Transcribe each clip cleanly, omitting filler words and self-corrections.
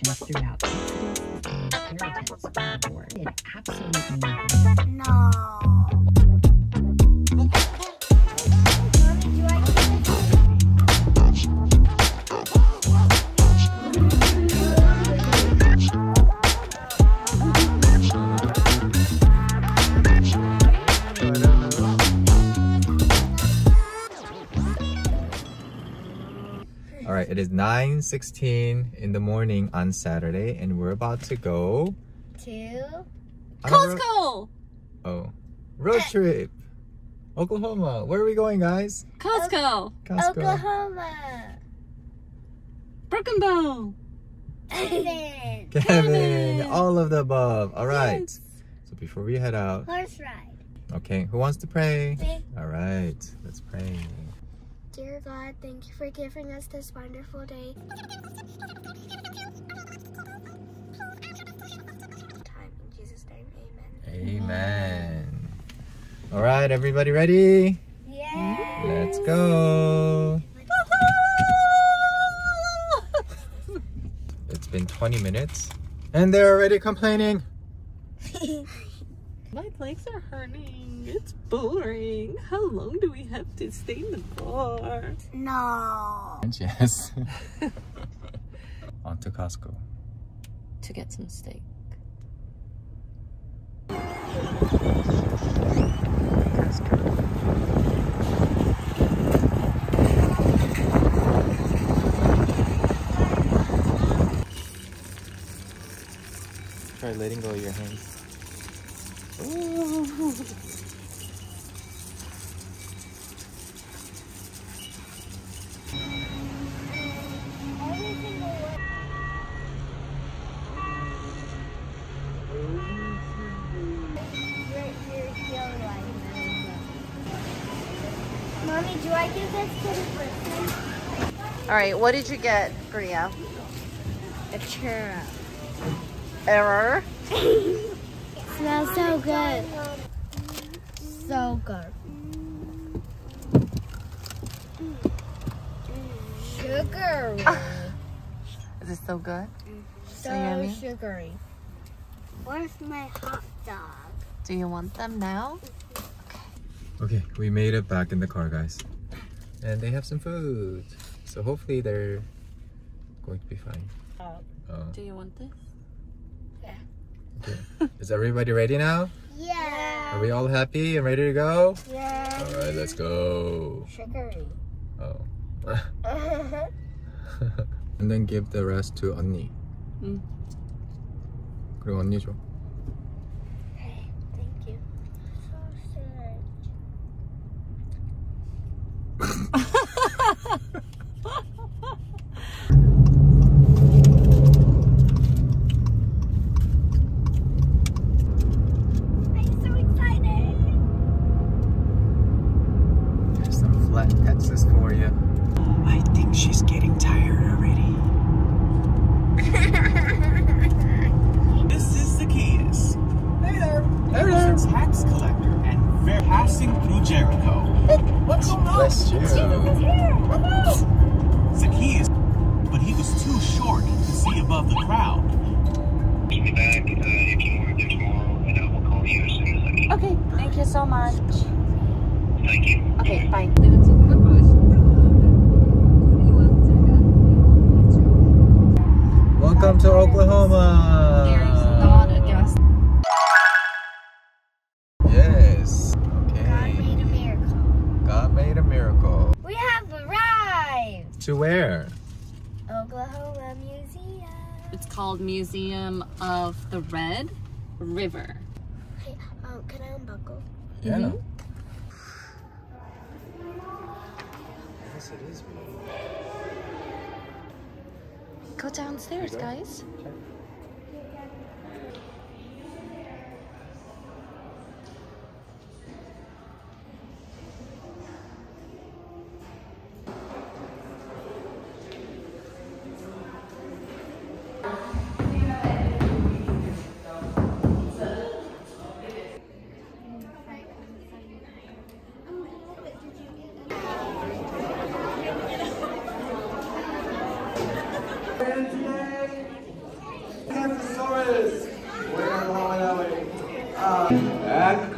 locations throughout Exodus and Paradise Board. It absolutely No. Alright, it is 9:16 in the morning on Saturday and we're about to go To Costco! Road trip! Oklahoma. Where are we going, guys? Costco! Oklahoma. Broken Bow! Kevin! All of the above. Alright. Yes. So before we head out, Horse ride. okay, who wants to pray? Me. Alright, let's pray. Dear God, thank you for giving us this wonderful day. Time in Jesus' name, amen. Amen. Alright, everybody ready? Yeah. Let's go! It's been 20 minutes and they're already complaining. My legs are hurting. It's boring. How long do we have to stay in the car? No. Yes. On to Costco. To get some steak. Try letting go of your hands. Ooh. Mommy, do I give this to the person? Alright, what did you get, Bria? A churro. Error. Smells so good. So good. Sugary. Is it so good? So yummy? sugary. Where's my hot dog? Do you want them now? Okay, we made it back in the car, guys. And they have some food. So hopefully they're going to be fine. Do you want this? Yeah. Okay. Is everybody ready now? Yeah. Are we all happy and ready to go? Yeah. Alright, let's go. Sugary. Oh. And then give the rest to 언니. 그리고 언니 줘. Thank you. I'm so excited. There's some flat Texas for you. I think she's getting tired already. This is Zacchaeus. Hey there. He was a tax collector and very passing through Jericho. What's going on? Bless you. Zacchaeus, but he was too short to see above the crowd. Keep me back if you want to do tomorrow, and I will call you as soon as I can. Okay, thank you so much. Thank you. Okay, bye. Welcome to Oklahoma. There's not a gas. Yes. Okay. God made a miracle. God made a miracle. We have arrived. To where? Oklahoma Museum. It's called Museum of the Red River. Hey, can I unbuckle? Yeah. Yes, it is. Go downstairs, guys.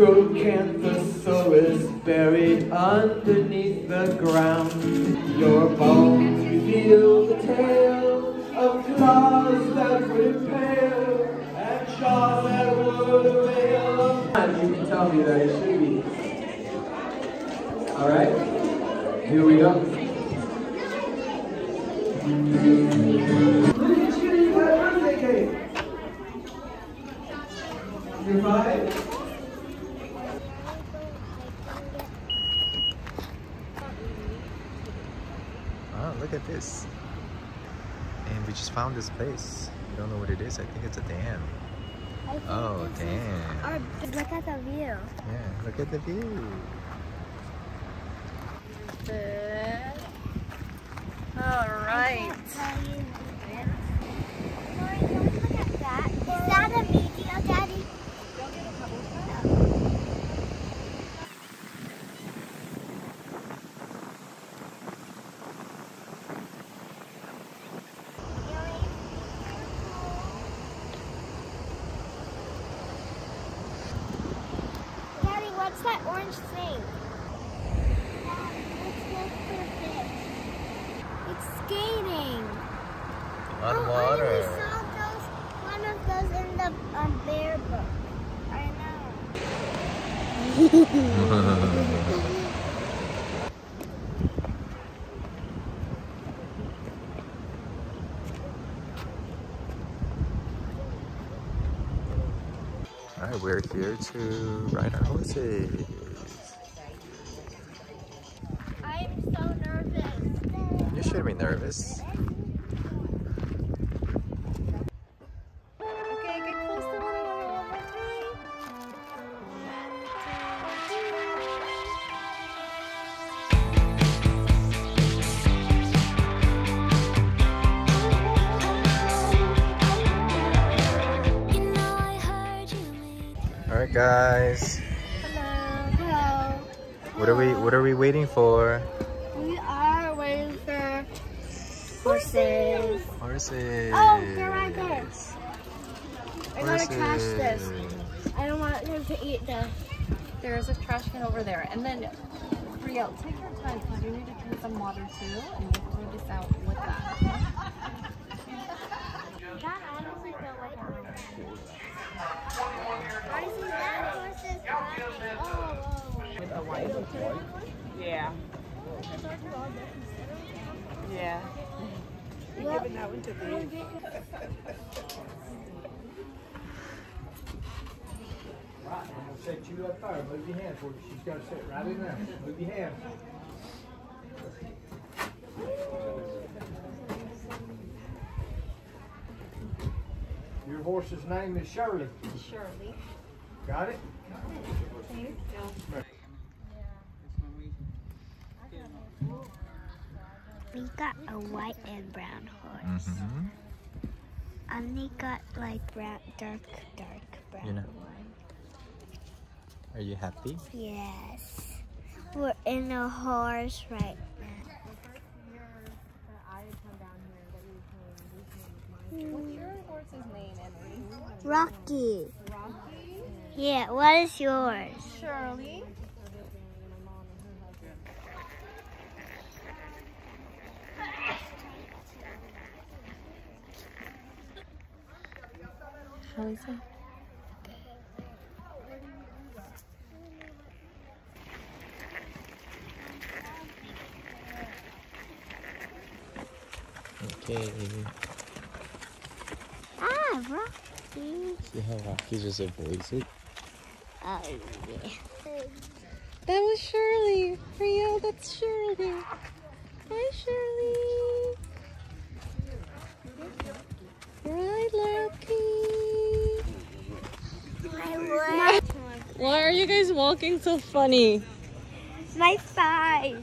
Acrocanthosaurus buried underneath the ground. Your bones reveal the tale of claws that would impale and jaws that would avail of. You can tell me that it should be. Alright, here we go. Look at you, you got a birthday cake. You're 5? Oh, look at this. And we just found this place. We don't know what it is. I think it's a dam. Oh, damn. Or look at the view. Yeah, look at the view. Alright. Look at that. Is that a video, Daddy? Daddy, what's that orange thing? It's skating. On I water. saw one of those in the bear book. I know. Alright, we're here to ride our horses. I'm so nervous. You shouldn't be nervous. Okay, get close to one another. Alright guys. Hello. What are we waiting for? We are waiting for horses. Horses. Oh, they're right there. I gotta catch this. I don't want them to eat the. There's a trash can over there. And then, Riel, take your time because you need to drink some water too. And you throw this out with that. That honestly felt like honestly, that horse is running. Oh. With a white? Yeah. Yeah. You're giving that one to me. Right, I'm gonna set you up there. Move your hands where she's got to sit right in there. Move your hands. Your horse's name is Shirley. Shirley. Got it? We got a white and brown horse. Mm-hmm. And they got like brown, dark brown. You know. Are you happy? Yes. We're in a horse right now. What's your horse's name, Emery? Rocky. Rocky? Yeah, what is yours? Shirley? How is it? Okay. Ah, Rocky. See how Rocky just avoids it? Oh, yeah. That was Shirley. Rio, that's Shirley. Hi, Shirley. Right, Loki. Why are you guys walking so funny? My thighs.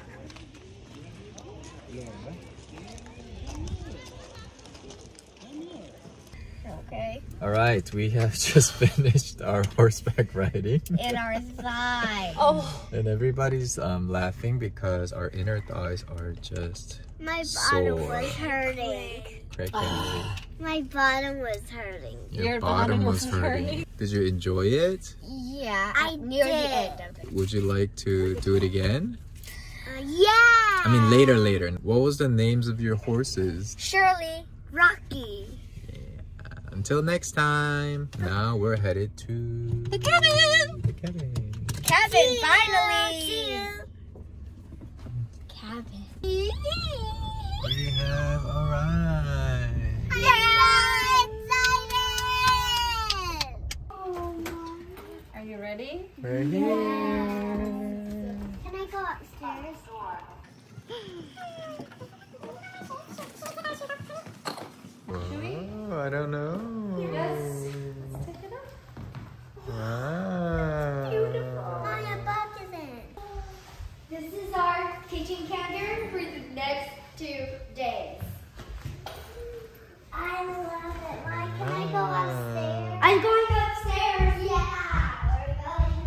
Okay. All right, we have just finished our horseback riding. And our thighs. Oh. And everybody's laughing because our inner thighs are just My sore. bottom was hurting. Correct, Emily? My bottom was hurting. Your bottom was hurting. Did you enjoy it? Yeah, I near the end of it. Would you like to do it again? Yeah. I mean later. What was the names of your horses? Shirley, Rocky. Until next time. Now we're headed to The cabin. the cabin. Cabin, finally. Cabin. We have arrived. I'm so excited. Are you ready? We're here. Can I go upstairs? Whoa, I don't know. Yes. Let's take it up. Wow. My box is in. This is our kitchen counter for the next 2 days. I love it. Why can I go upstairs? I'm going upstairs. Yeah. We're going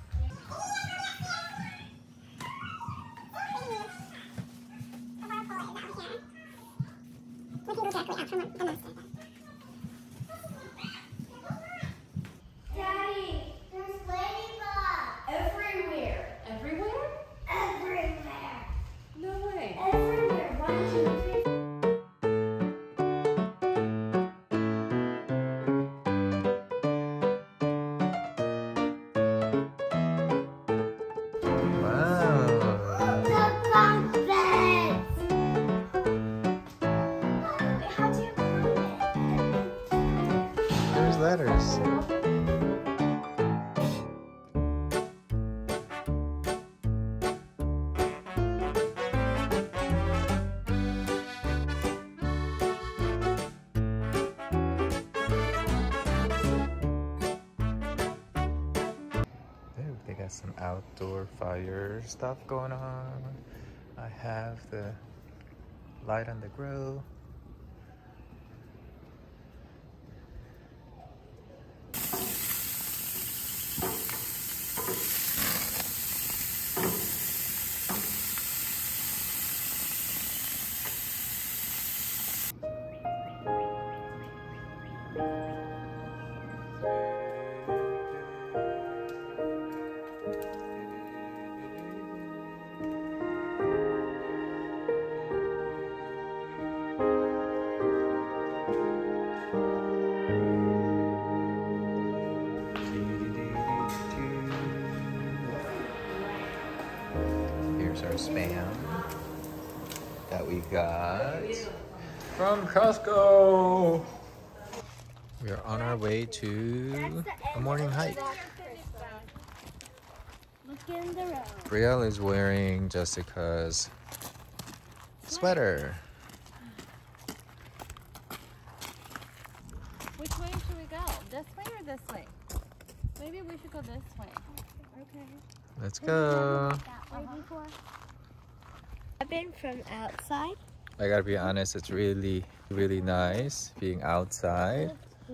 Daddy, there's ladybugs everywhere. Everywhere? Everywhere. No way. Everywhere. 1, 2, 3. Wow. The bunk beds. How do you climb it? There's letters. They got some outdoor fire stuff going on. I have the light on the grill. Here's our spam that we got from Costco. We are on our way to a morning hike. Look in the road. Brielle is wearing Jessica's sweater. Which way should we go? This way or this way? Maybe we should go this way. Okay. Let's go. I've been from outside. I gotta be honest, it's really nice being outside,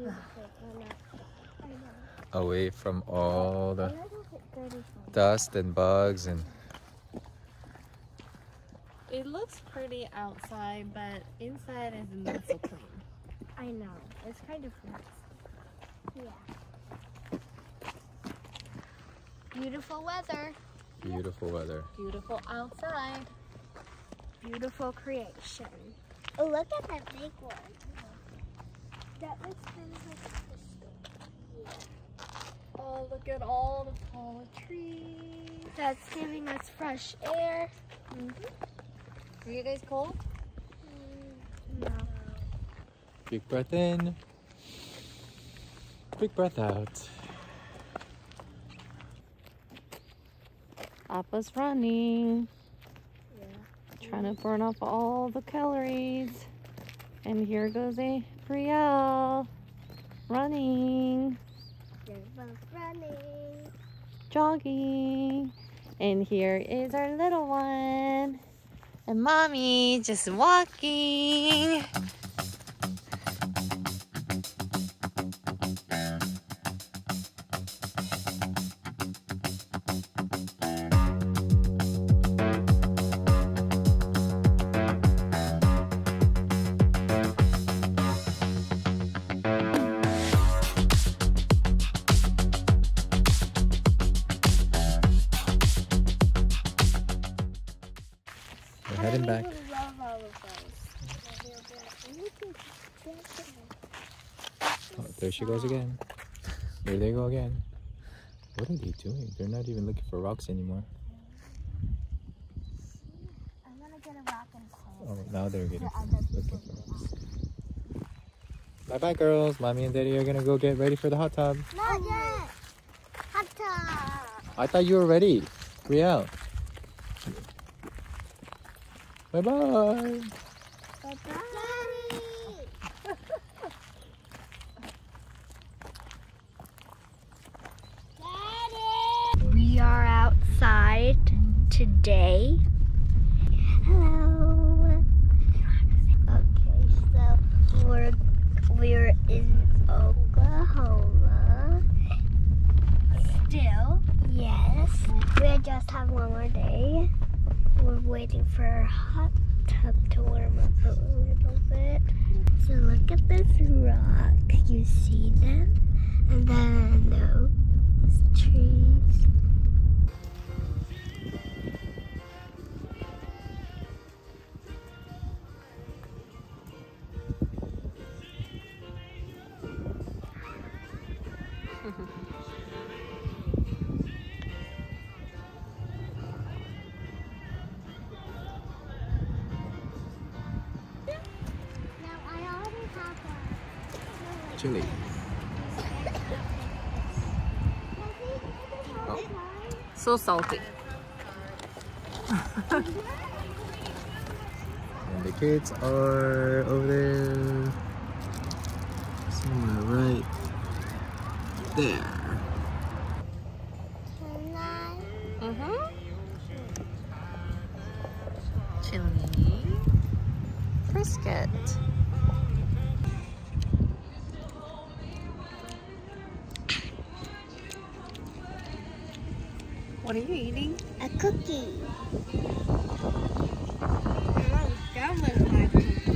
away from all the dust and bugs and It looks pretty outside, but inside is not so clean. I know. It's kind of nice. Yeah. Beautiful weather. beautiful weather. Beautiful outside. Beautiful creation. Oh, look at that big one. That looks kind of like a crystal. Oh, look at all the tall trees. That's giving us fresh air. Are you guys cold? No. Big breath in. Big breath out. Papa's running. Trying to burn off all the calories. And here goes a Brielle running, They're both running. jogging. And here is our little one. And mommy just walking. heading back. I love all of those. Oh, there she goes again. Here they go again. What are they doing? They're not even looking for rocks anymore. I'm gonna get a rock and Oh, now they're looking for rocks. Bye bye, girls. Mommy and Daddy are gonna go get ready for the hot tub. Not yet. Hot tub. I thought you were ready. Riel. Bye bye. Bye-bye. Daddy. We are outside today. Hello. Okay, so we're in Oklahoma. Still? Yes. We just have one more day. We're waiting for our hot tub to warm up a little bit. So look at this rock. You see them? And then those trees. Chili. So salty. And the kids are over there. Somewhere right there. Chili. Brisket. What are you eating? A cookie. That was my cookie.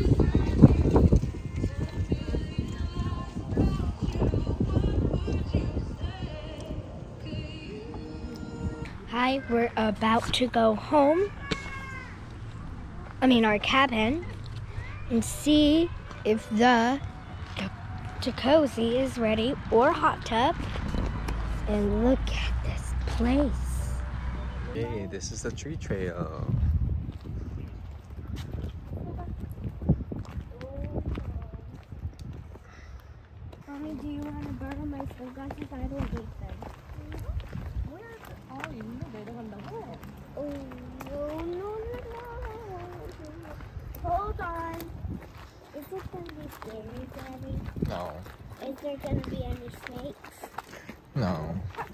Hi, we're about to go home. Our cabin, and see if the jacuzzi is ready or hot tub. And look at this place. Hey, this is the tree trail. Mommy, do you want to borrow my sunglasses? I don't need them. Oh, no. Hold on. Is it going to be scary, Daddy? No. Is there going to be any snakes? No.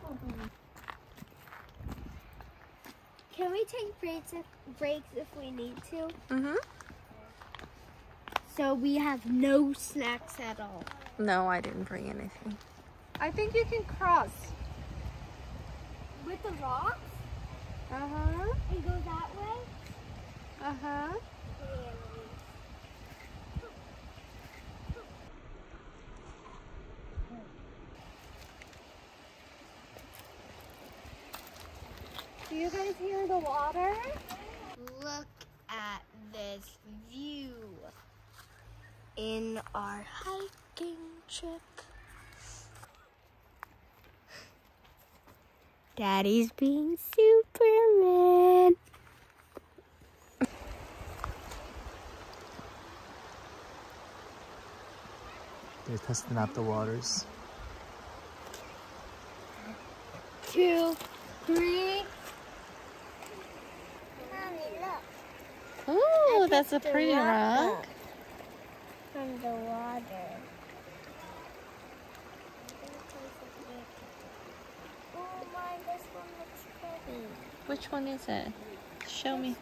Can we take breaks if we need to? Mm-hmm. So we have no snacks at all. No, I didn't bring anything. I think you can cross. With the rocks? Uh-huh. And go that way? Uh-huh. Do you guys hear the water? Look at this view in our hiking trip. Daddy's being Superman. They're testing out the waters. 2, 3. Mommy, look. Ooh, that's a pretty rock. From the water. Oh my, this one looks pretty. Which one is it? Show me.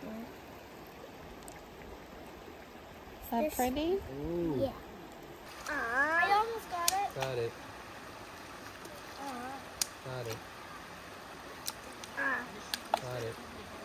Is that pretty? Ooh. Yeah. I almost got it. Got it. Got it. Got it.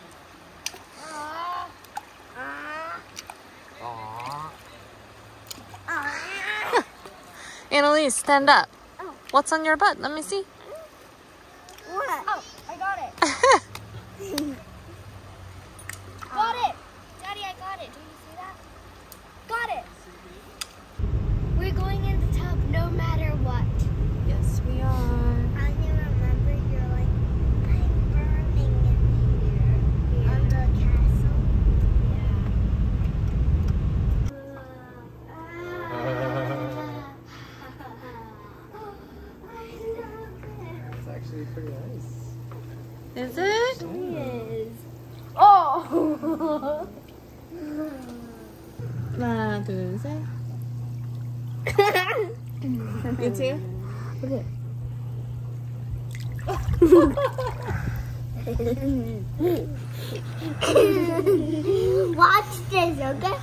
Annalise, stand up. What's on your butt? Let me see. What? Oh, I got it. Got it. Daddy, got it. Do you see that? Got it. We're going in the tub no matter what. Yes, we are. I remember you're like, I'm burning in here. Yeah. On the castle. It's actually pretty nice. Is it? It is. Oh! 하나, 둘, 셋. You too? Okay. Watch this, okay?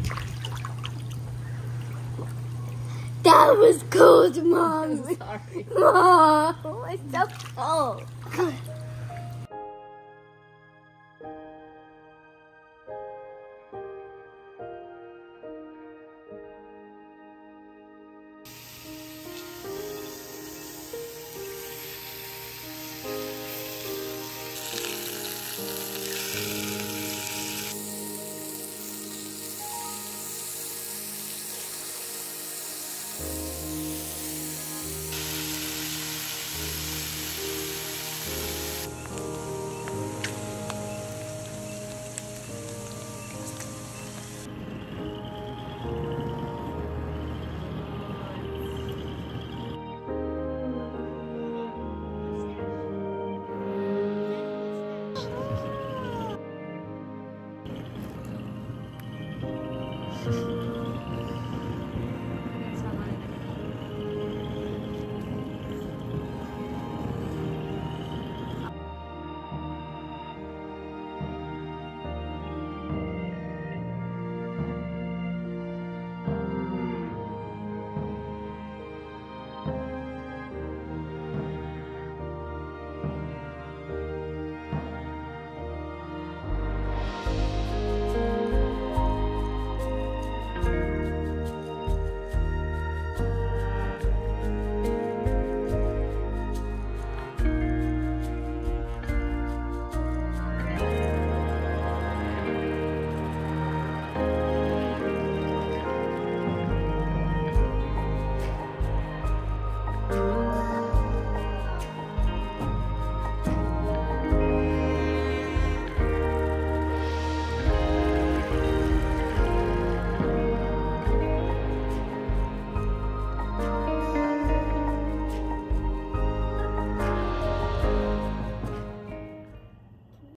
That was cold, Mom. I'm sorry. Mom, it's so cold.